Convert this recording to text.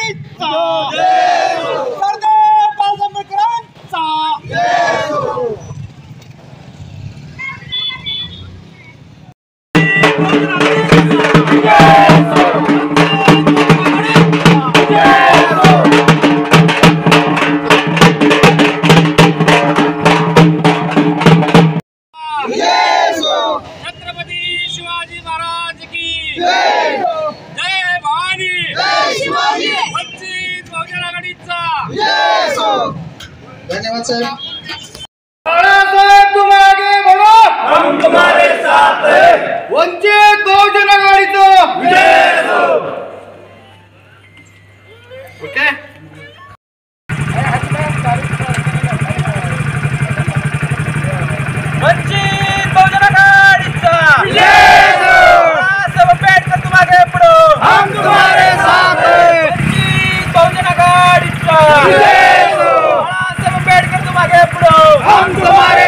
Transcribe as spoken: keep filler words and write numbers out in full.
आघाडीचा सरदार बाळासाहेब आंबेडकरांचा छत्रपती शिवाजी महाराज की जय भवानी वंचित बहुजन आघाडीचा धन्यवाद साहेब। बाळासाहेब तुम आगे बढ़ो हम तुम्हारे साथ हैं वंचित बहुजन आघाडीचा जय हो। ओके वंचित बहुजन आघाडीचा जय हो। बाळासाहेब आंबेडकर तुम आगे बढ़ो हम तुम्हारे साथ हैं वंचित बहुजन आघाडीचा जय हो। बाळासाहेब आंबेडकर तुम आगे बढ़ो हम तुम्हारे